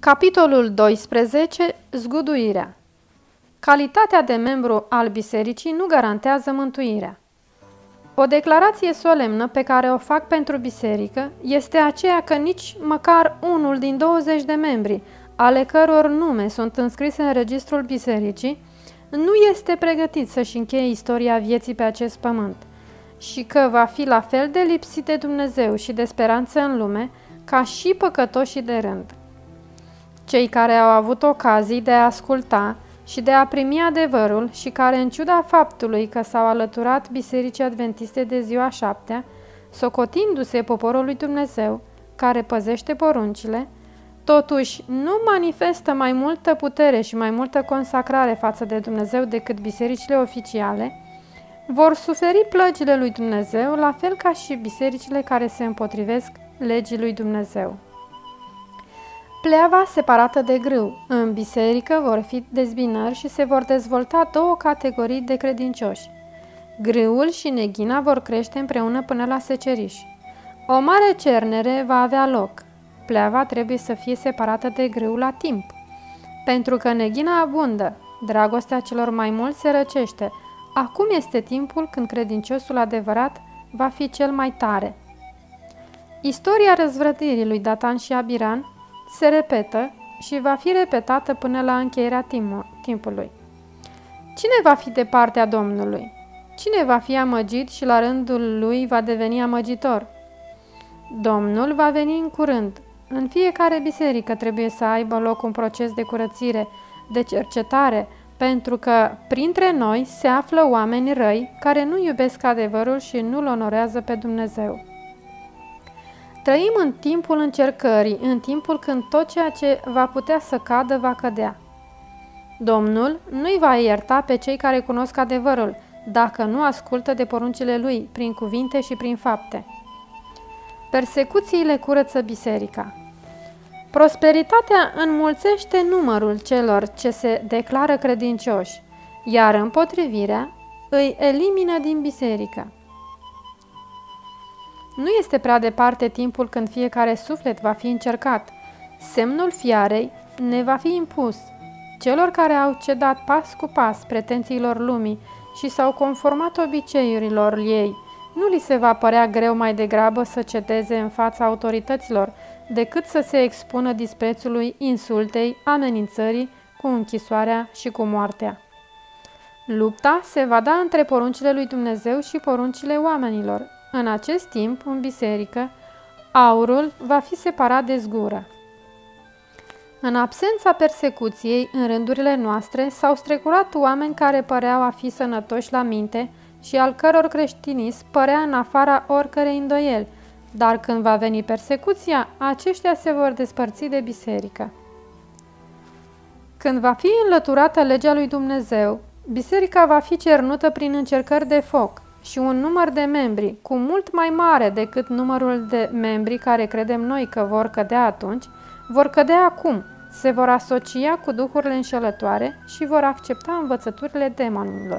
Capitolul 12. Zguduirea. Calitatea de membru al bisericii nu garantează mântuirea. O declarație solemnă pe care o fac pentru biserică este aceea că nici măcar unul din 20 de membri, ale căror nume sunt înscrise în registrul bisericii, nu este pregătit să-și încheie istoria vieții pe acest pământ și că va fi la fel de lipsit de Dumnezeu și de speranță în lume ca și păcătoșii de rând. Cei care au avut ocazii de a asculta și de a primi adevărul și care, în ciuda faptului că s-au alăturat Bisericii Adventiste de ziua 7-a, socotindu-se poporul lui Dumnezeu, care păzește poruncile, totuși nu manifestă mai multă putere și mai multă consacrare față de Dumnezeu decât bisericile oficiale, vor suferi plăgile lui Dumnezeu, la fel ca și bisericile care se împotrivesc legii lui Dumnezeu. Pleava separată de grâu. În biserică vor fi dezbinări și se vor dezvolta două categorii de credincioși. Grâul și neghina vor crește împreună până la seceriș. O mare cernere va avea loc. Pleava trebuie să fie separată de grâu la timp. Pentru că neghina abundă, dragostea celor mai mulți se răcește. Acum este timpul când credinciosul adevărat va fi cel mai tare. Istoria răzvrătirii lui Datan și Abiram se repetă și va fi repetată până la încheierea timpului. Cine va fi de partea Domnului? Cine va fi amăgit și la rândul lui va deveni amăgitor? Domnul va veni în curând. În fiecare biserică trebuie să aibă loc un proces de curățire, de cercetare, pentru că printre noi se află oameni răi care nu iubesc adevărul și nu-L onorează pe Dumnezeu. Trăim în timpul încercării, în timpul când tot ceea ce va putea să cadă va cădea. Domnul nu-i va ierta pe cei care cunosc adevărul, dacă nu ascultă de poruncile Lui, prin cuvinte și prin fapte. Persecuțiile curăță biserica. Prosperitatea înmulțește numărul celor ce se declară credincioși, iar împotrivirea îi elimină din biserică. Nu este prea departe timpul când fiecare suflet va fi încercat. Semnul fiarei ne va fi impus. Celor care au cedat pas cu pas pretențiilor lumii și s-au conformat obiceiurilor ei, nu li se va părea greu mai degrabă să cedeze în fața autorităților, decât să se expună disprețului, insultei, amenințării cu închisoarea și cu moartea. Lupta se va da între poruncile lui Dumnezeu și poruncile oamenilor. În acest timp, în biserică, aurul va fi separat de zgură. În absența persecuției, în rândurile noastre, s-au strecurat oameni care păreau a fi sănătoși la minte și al căror creștinism părea în afara oricărei îndoieli, dar când va veni persecuția, aceștia se vor despărți de biserică. Când va fi înlăturată legea lui Dumnezeu, biserica va fi cernută prin încercări de foc și un număr de membri, cu mult mai mare decât numărul de membri care credem noi că vor cădea atunci, vor cădea acum, se vor asocia cu duhurile înșelătoare și vor accepta învățăturile demonilor.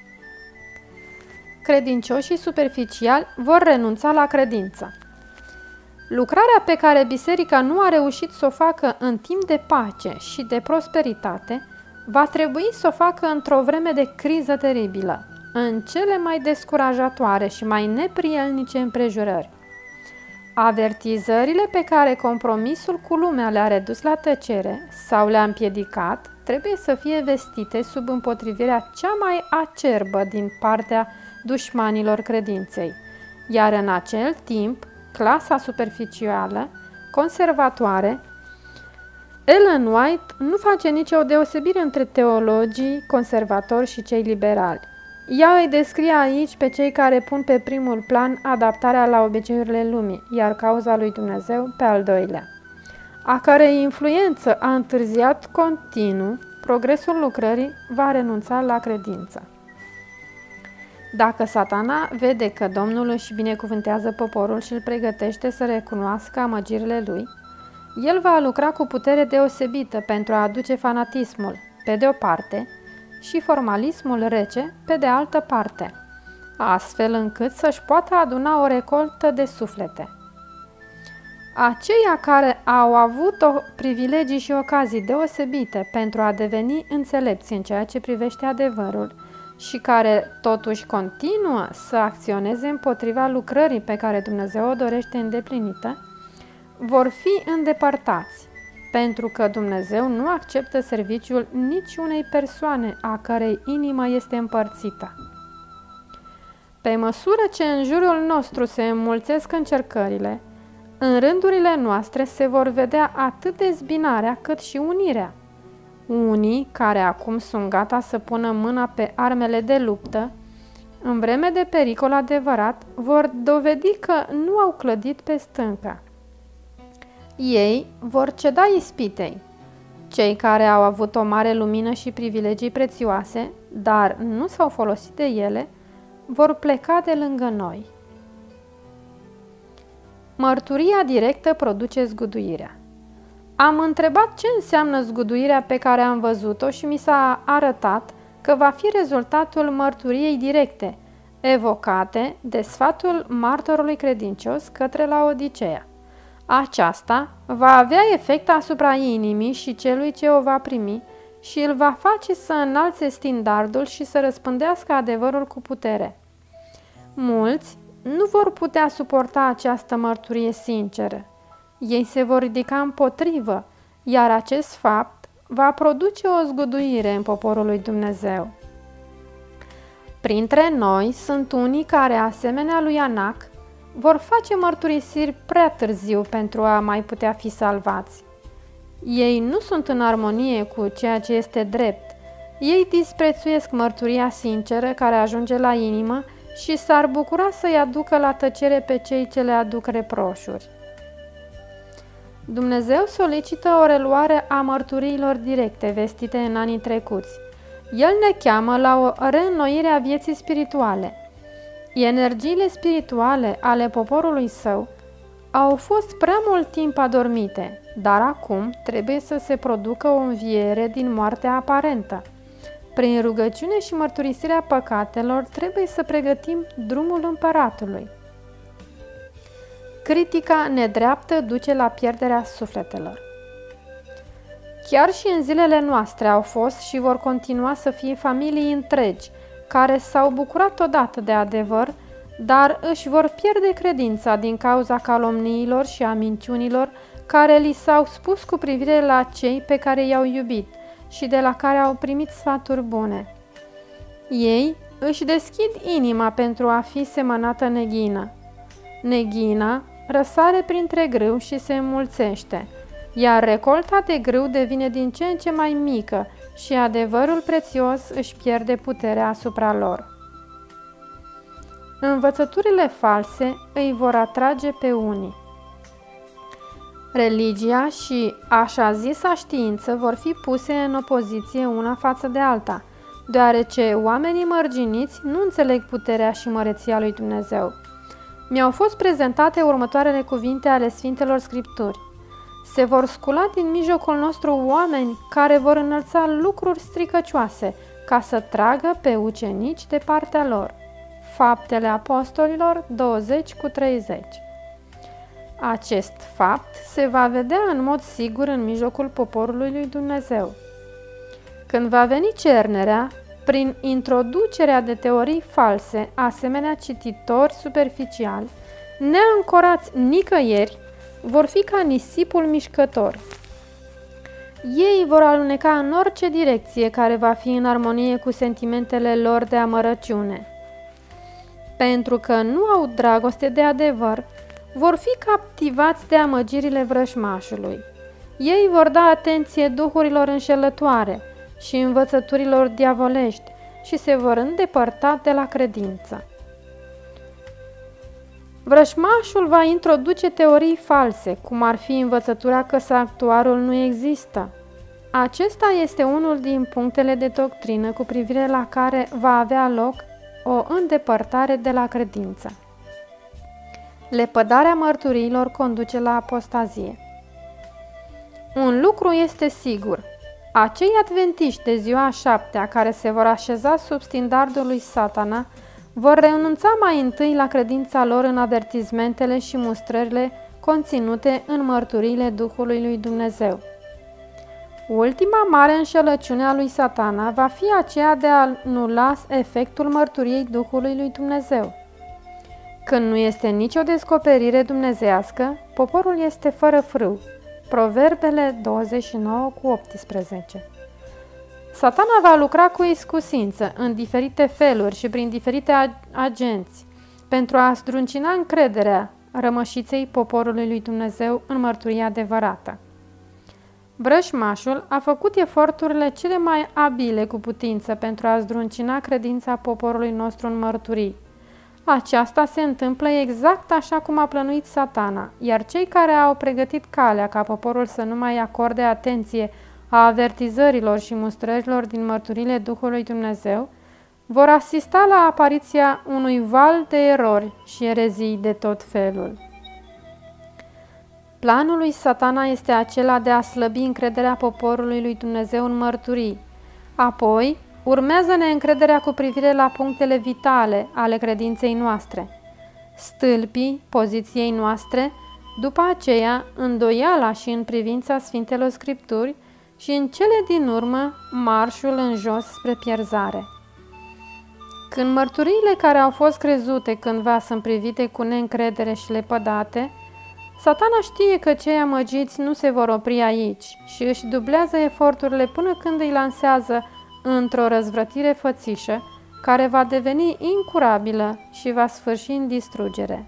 Credincioșii superficiali vor renunța la credință. Lucrarea pe care biserica nu a reușit să o facă în timp de pace și de prosperitate, va trebui să o facă într-o vreme de criză teribilă, în cele mai descurajatoare și mai neprielnice împrejurări. Avertizările pe care compromisul cu lumea le-a redus la tăcere sau le-a împiedicat trebuie să fie vestite sub împotrivirea cea mai acerbă din partea dușmanilor credinței, iar în acel timp, clasa superficială, conservatoare, Ellen White nu face nicio deosebire între teologii conservatori și cei liberali. Ea îi descrie aici pe cei care pun pe primul plan adaptarea la obiceiurile lumii, iar cauza lui Dumnezeu pe al doilea, a cărei influență a întârziat continuu progresul lucrării, va renunța la credință. Dacă Satana vede că Domnul își binecuvântează poporul și îl pregătește să recunoască amăgirile lui, el va lucra cu putere deosebită pentru a aduce fanatismul, pe de o parte, și formalismul rece, pe de altă parte, astfel încât să-și poată aduna o recoltă de suflete. Aceia care au avut privilegii și ocazii deosebite pentru a deveni înțelepți în ceea ce privește adevărul și care totuși continuă să acționeze împotriva lucrării pe care Dumnezeu o dorește îndeplinită, vor fi îndepărtați, pentru că Dumnezeu nu acceptă serviciul niciunei persoane a cărei inimă este împărțită. Pe măsură ce în jurul nostru se înmulțesc încercările, în rândurile noastre se vor vedea atât dezbinarea cât și unirea. Unii, care acum sunt gata să pună mâna pe armele de luptă, în vreme de pericol adevărat, vor dovedi că nu au clădit pe stâncă. Ei vor ceda ispitei. Cei care au avut o mare lumină și privilegii prețioase, dar nu s-au folosit de ele, vor pleca de lângă noi. Mărturia directă produce zguduirea. Am întrebat ce înseamnă zguduirea pe care am văzut-o și mi s-a arătat că va fi rezultatul mărturiei directe, evocate de sfatul martorului credincios către Laodicea. Aceasta va avea efect asupra inimii și celui ce o va primi și îl va face să înalțe standardul și să răspândească adevărul cu putere. Mulți nu vor putea suporta această mărturie sinceră. Ei se vor ridica împotrivă, iar acest fapt va produce o zguduire în poporul lui Dumnezeu. Printre noi sunt unii care, asemenea lui Anac, vor face mărturisiri prea târziu pentru a mai putea fi salvați. Ei nu sunt în armonie cu ceea ce este drept. Ei disprețuiesc mărturia sinceră care ajunge la inimă și s-ar bucura să-i aducă la tăcere pe cei ce le aduc reproșuri. Dumnezeu solicită o reluare a mărturiilor directe vestite în anii trecuți. El ne cheamă la o reînnoire a vieții spirituale. Energiile spirituale ale poporului său au fost prea mult timp adormite, dar acum trebuie să se producă o înviere din moartea aparentă. Prin rugăciune și mărturisirea păcatelor trebuie să pregătim drumul împăratului. Critica nedreaptă duce la pierderea sufletelor. Chiar și în zilele noastre au fost și vor continua să fie familii întregi care s-au bucurat odată de adevăr, dar își vor pierde credința din cauza calomniilor și a minciunilor care li s-au spus cu privire la cei pe care i-au iubit și de la care au primit sfaturi bune. Ei își deschid inima pentru a fi semănată neghină. Neghina răsare printre grâu și se înmulțește, iar recolta de grâu devine din ce în ce mai mică și adevărul prețios își pierde puterea asupra lor. Învățăturile false îi vor atrage pe unii. Religia și așa zisa știință vor fi puse în opoziție una față de alta, deoarece oamenii mărginiți nu înțeleg puterea și măreția lui Dumnezeu. Mi-au fost prezentate următoarele cuvinte ale Sfintelor Scripturi. Se vor scula din mijlocul nostru oameni care vor înălța lucruri stricăcioase ca să tragă pe ucenici de partea lor. Faptele Apostolilor 20:30. Acest fapt se va vedea în mod sigur în mijlocul poporului lui Dumnezeu. Când va veni cernerea, prin introducerea de teorii false, asemenea cititori superficiali, neancorați nicăieri, vor fi ca nisipul mișcător. Ei vor aluneca în orice direcție care va fi în armonie cu sentimentele lor de amărăciune. Pentru că nu au dragoste de adevăr, vor fi captivați de amăgirile vrășmașului. Ei vor da atenție duhurilor înșelătoare și învățăturilor diavolești și se vor îndepărta de la credință. Vrășmașul va introduce teorii false, cum ar fi învățătura că sanctuarul nu există. Acesta este unul din punctele de doctrină cu privire la care va avea loc o îndepărtare de la credință. Lepădarea mărturiilor conduce la apostazie. Un lucru este sigur. Acei adventiști de ziua a șaptea care se vor așeza sub standardul lui Satana vor renunța mai întâi la credința lor în avertizmentele și mustrările conținute în mărturiile Duhului lui Dumnezeu. Ultima mare înșelăciune a lui Satana va fi aceea de a anula efectul mărturiei Duhului lui Dumnezeu. Când nu este nicio descoperire dumnezeiască, poporul este fără frâu. Proverbele 29:18. Satana va lucra cu iscusință, în diferite feluri și prin diferite agenți, pentru a zdruncina încrederea rămășiței poporului lui Dumnezeu în mărturia adevărată. Vrăjmașul a făcut eforturile cele mai abile cu putință pentru a zdruncina credința poporului nostru în mărturii. Aceasta se întâmplă exact așa cum a plănuit Satana, iar cei care au pregătit calea ca poporul să nu mai acorde atenție a avertizărilor și mustrărilor din mărturile Duhului Dumnezeu, vor asista la apariția unui val de erori și erezii de tot felul. Planul lui Satana este acela de a slăbi încrederea poporului lui Dumnezeu în mărturii. Apoi, urmează neîncrederea cu privire la punctele vitale ale credinței noastre, stâlpii poziției noastre, după aceea îndoiala și în privința Sfintelor Scripturi și în cele din urmă marșul în jos spre pierzare. Când mărturiile care au fost crezute cândva sunt privite cu neîncredere și lepădate, Satana știe că cei amăgiți nu se vor opri aici și își dublează eforturile până când îi lansează într-o răzvrătire fățișă, care va deveni incurabilă și va sfârși în distrugere.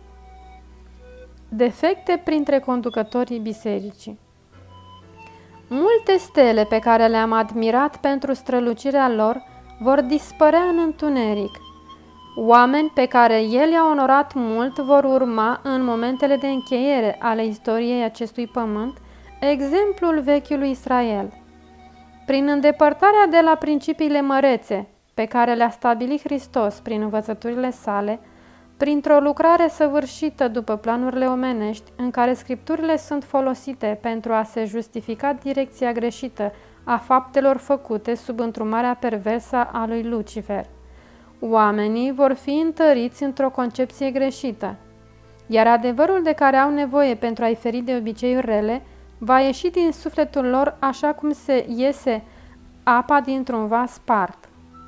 Defecte printre conducătorii bisericii. Multe stele pe care le-am admirat pentru strălucirea lor vor dispărea în întuneric. Oameni pe care El i-a onorat mult vor urma în momentele de încheiere ale istoriei acestui pământ, exemplul vechiului Israel. Prin îndepărtarea de la principiile mărețe pe care le-a stabilit Hristos prin învățăturile sale, printr-o lucrare săvârșită după planurile omenești, în care Scripturile sunt folosite pentru a se justifica direcția greșită a faptelor făcute sub întrumarea perversă a lui Lucifer, oamenii vor fi întăriți într-o concepție greșită, iar adevărul de care au nevoie pentru a-i feri de obiceiuri rele va ieși din sufletul lor așa cum se iese apa dintr-un vas spart.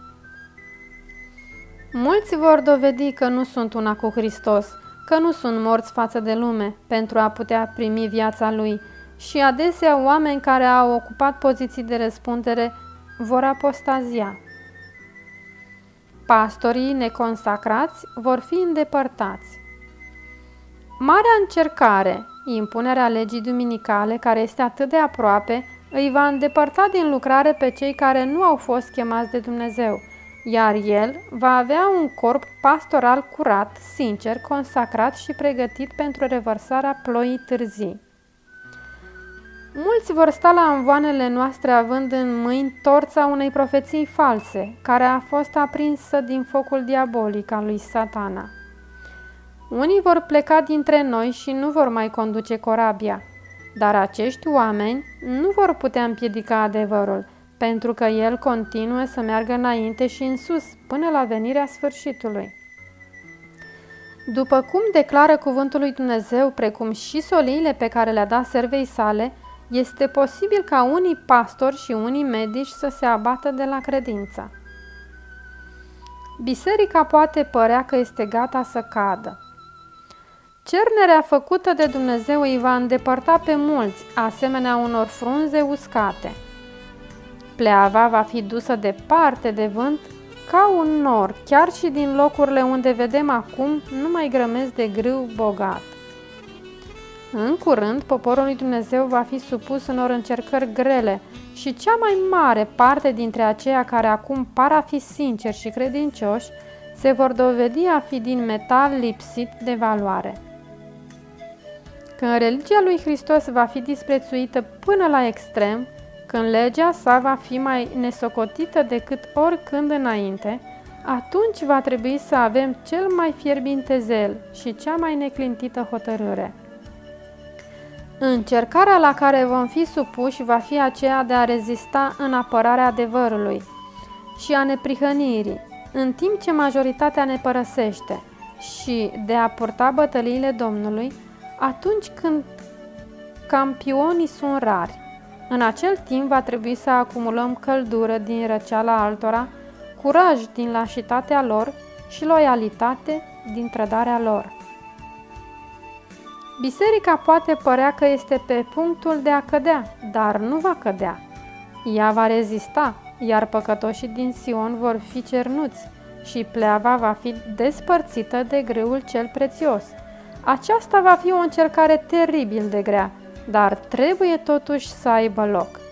Mulți vor dovedi că nu sunt una cu Hristos, că nu sunt morți față de lume pentru a putea primi viața Lui și adesea oameni care au ocupat poziții de răspundere vor apostazia. Pastorii neconsacrați vor fi îndepărtați. Marea încercare, impunerea legii duminicale, care este atât de aproape, îi va îndepărta din lucrare pe cei care nu au fost chemați de Dumnezeu, iar el va avea un corp pastoral curat, sincer, consacrat și pregătit pentru revărsarea ploii târzii. Mulți vor sta la amvoanele noastre având în mâini torța unei profeții false, care a fost aprinsă din focul diabolic al lui Satana. Unii vor pleca dintre noi și nu vor mai conduce corabia, dar acești oameni nu vor putea împiedica adevărul, pentru că el continuă să meargă înainte și în sus, până la venirea sfârșitului. După cum declară cuvântul lui Dumnezeu, precum și soliile pe care le-a dat servei sale, este posibil ca unii pastori și unii medici să se abată de la credință. Biserica poate părea că este gata să cadă. Cernerea făcută de Dumnezeu îi va îndepărta pe mulți, asemenea unor frunze uscate. Pleava va fi dusă departe de vânt ca un nor, chiar și din locurile unde vedem acum numai grămezi de grâu bogat. În curând, poporul lui Dumnezeu va fi supus unor încercări grele și cea mai mare parte dintre aceia care acum par a fi sinceri și credincioși se vor dovedi a fi din metal lipsit de valoare. Când religia lui Hristos va fi disprețuită până la extrem, când legea sa va fi mai nesocotită decât oricând înainte, atunci va trebui să avem cel mai fierbinte zel și cea mai neclintită hotărâre. Încercarea la care vom fi supuși va fi aceea de a rezista în apărarea adevărului și a neprihănirii, în timp ce majoritatea ne părăsește, și de a purta bătăliile Domnului, atunci când campionii sunt rari. În acel timp va trebui să acumulăm căldură din răceala altora, curaj din lașitatea lor și loialitate din trădarea lor. Biserica poate părea că este pe punctul de a cădea, dar nu va cădea. Ea va rezista, iar păcătoșii din Sion vor fi cernuți și pleava va fi despărțită de grâul cel prețios. Aceasta va fi o încercare teribil de grea, dar trebuie totuși să aibă loc.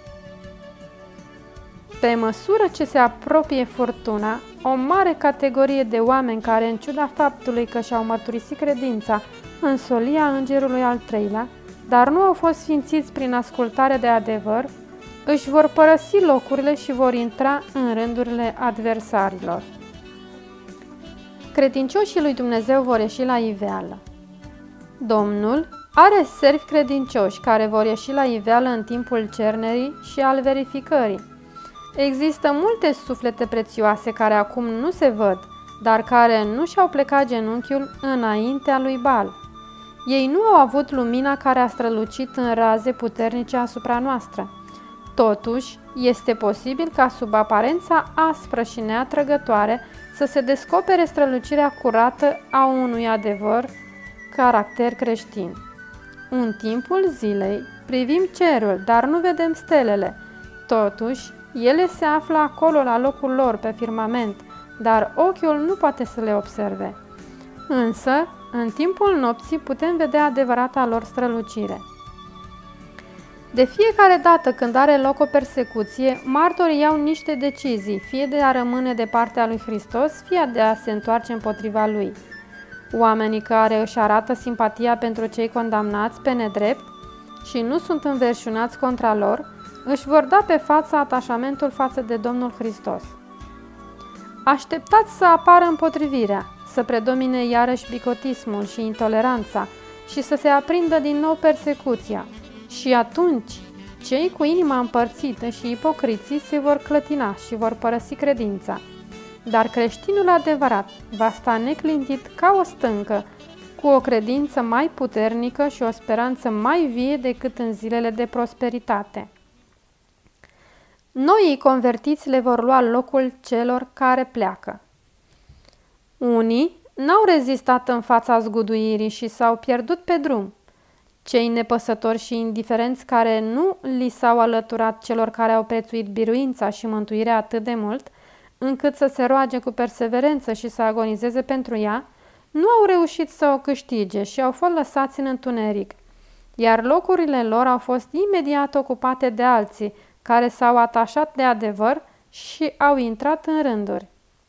Pe măsură ce se apropie furtuna, o mare categorie de oameni care, în ciuda faptului că și-au mărturisit credința în solia îngerului al treilea, dar nu au fost sfințiți prin ascultare de adevăr, își vor părăsi locurile și vor intra în rândurile adversarilor. Credincioșii lui Dumnezeu vor ieși la iveală. Domnul are servi credincioși care vor ieși la iveală în timpul cernerii și al verificării. Există multe suflete prețioase care acum nu se văd, dar care nu și-au plecat genunchiul înaintea lui Baal. Ei nu au avut lumina care a strălucit în raze puternice asupra noastră. Totuși, este posibil ca sub aparența aspră și neatrăgătoare să se descopere strălucirea curată a unui adevăr caracter creștin. În timpul zilei privim cerul, dar nu vedem stelele. Totuși, ele se află acolo la locul lor pe firmament, dar ochiul nu poate să le observe. Însă, în timpul nopții putem vedea adevărata lor strălucire. De fiecare dată când are loc o persecuție, martorii iau niște decizii, fie de a rămâne de partea lui Hristos, fie de a se întoarce împotriva lui. Oamenii care își arată simpatia pentru cei condamnați pe nedrept și nu sunt înverșunați contra lor, își vor da pe față atașamentul față de Domnul Hristos. Așteptați să apară împotrivirea, să predomine iarăși bigotismul și intoleranța și să se aprindă din nou persecuția. Și atunci, cei cu inima împărțită și ipocriții se vor clătina și vor părăsi credința. Dar creștinul adevărat va sta neclintit ca o stâncă, cu o credință mai puternică și o speranță mai vie decât în zilele de prosperitate. Noii convertiți le vor lua locul celor care pleacă. Unii n-au rezistat în fața zguduirii și s-au pierdut pe drum. Cei nepăsători și indiferenți care nu li s-au alăturat celor care au prețuit biruința și mântuirea atât de mult, încât să se roage cu perseverență și să agonizeze pentru ea, nu au reușit să o câștige și au fost lăsați în întuneric, iar locurile lor au fost imediat ocupate de alții care s-au atașat de adevăr și au intrat în rânduri.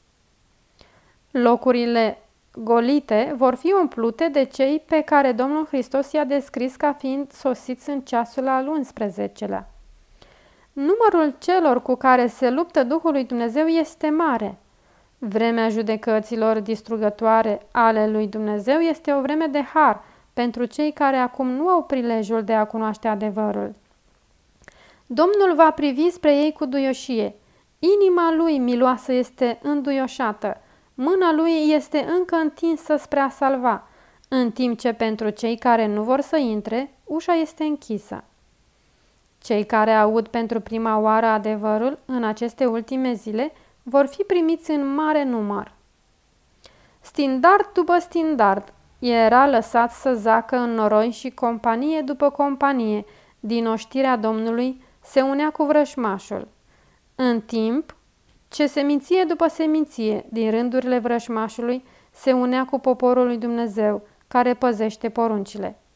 Locurile golite vor fi umplute de cei pe care Domnul Hristos i-a descris ca fiind sosiți în ceasul al 11-lea. Numărul celor cu care se luptă Duhul lui Dumnezeu este mare. Vremea judecăților distrugătoare ale lui Dumnezeu este o vreme de har pentru cei care acum nu au prilejul de a cunoaște adevărul. Domnul va privi spre ei cu duioșie. Inima lui miloasă este înduioșată. Mâna lui este încă întinsă spre a salva, în timp ce pentru cei care nu vor să intre, ușa este închisă. Cei care aud pentru prima oară adevărul în aceste ultime zile vor fi primiți în mare număr. Stindard după stindard era lăsat să zacă în noroi și companie după companie din oștirea Domnului se unea cu vrășmașul, în timp ce seminție după seminție din rândurile vrășmașului se unea cu poporul lui Dumnezeu care păzește poruncile.